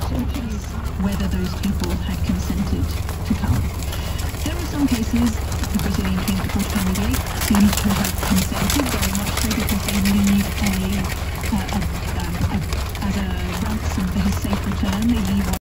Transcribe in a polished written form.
is whether those people had consented to come. There are some cases the Brazilian transport candidate seems to have consented very much so because they need as a ransom for his safe return.